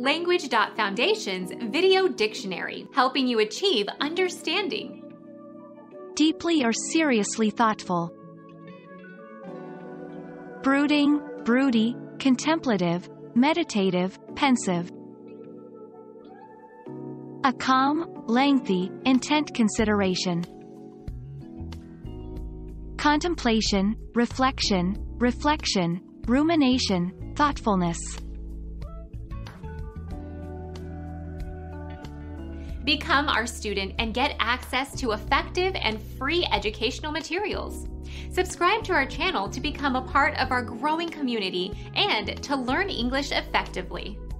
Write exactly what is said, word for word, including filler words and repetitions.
Language.Foundation's Video Dictionary, helping you achieve understanding. Deeply or seriously thoughtful. Brooding, broody, contemplative, meditative, pensive. A calm, lengthy, intent consideration. Contemplation, reflection, reflection, rumination, thoughtfulness. Become our student and get access to effective and free educational materials. Subscribe to our channel to become a part of our growing community and to learn English effectively.